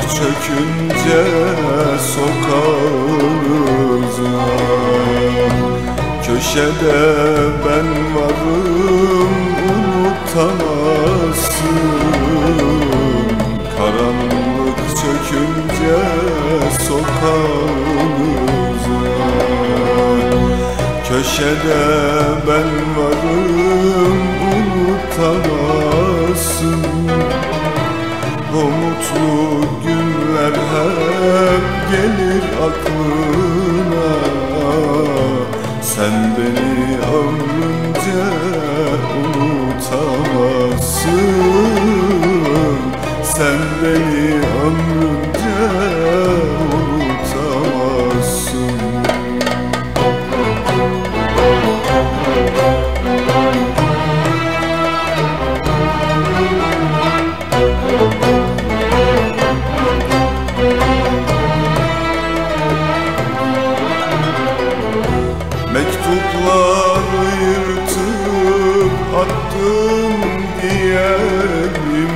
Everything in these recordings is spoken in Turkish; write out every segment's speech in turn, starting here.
çökünce sokağınıza, köşede ben varım unutamazsın. Karanlık çökünce sokağınıza, köşede ben varım unutamazsın. O mutlu günler hep gelir aklına, sen beni ömrünce unutamazsın. Sen beni ömrünce unutamazsın. Mektupları yırtıp attın diyelim,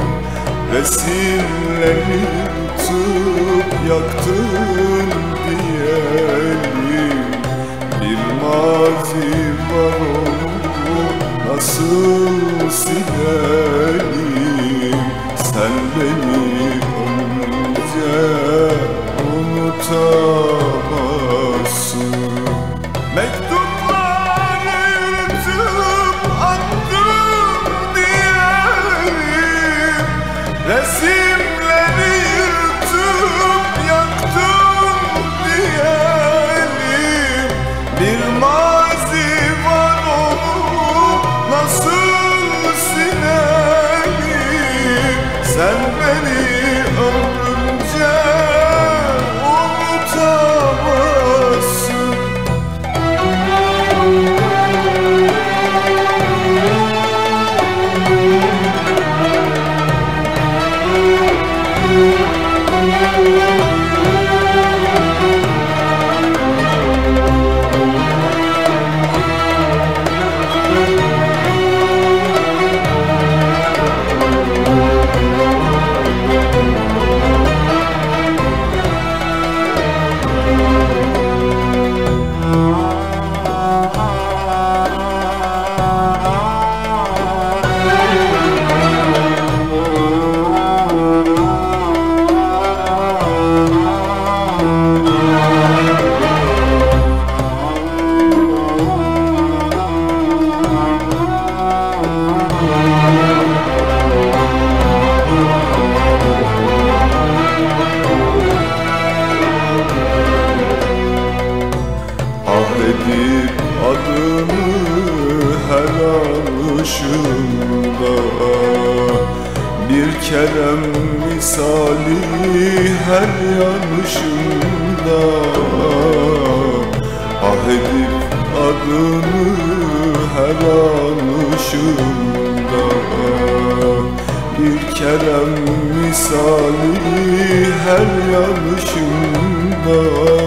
resimleri yırtıp yaktın diyelim. Bir mazi var, onu nasıl silelim? Sen beni ömrünce unutamazsın. Mektupları yırtıp attım diyelim, resimleri yırtıp yaktım diyelim. Bir mazi var, onu nasıl silelim? Sen beni ömrünce unutamazsın. Edip adını her anışımda, bir kerem misali her yanışımda. Ah edip adını her anışımda, bir kerem misali her yanışımda.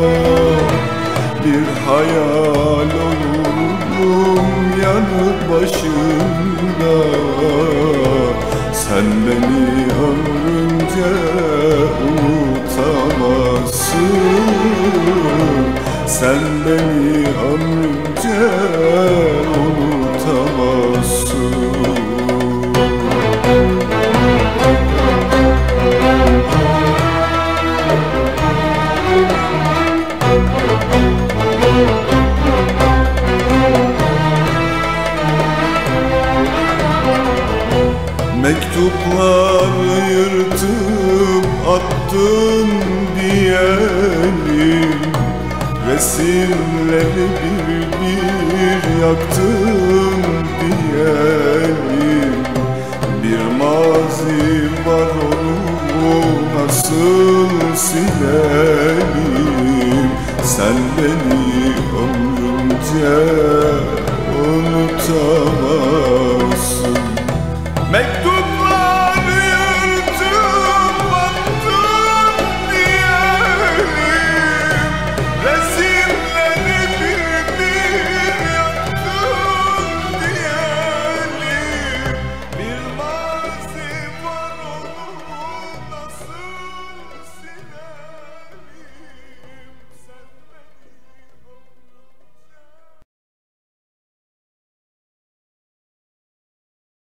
Bir hayal olurum yanı başında, sen beni ömrünce unutamazsın. Sen beni ömrünce unutamazsın. Mektupları yırtıp attın diyelim, resimleri bir bir yaktın diyelim. Bir mazi var, onu nasıl silelim? Sen beni ömrümce unutamazsın.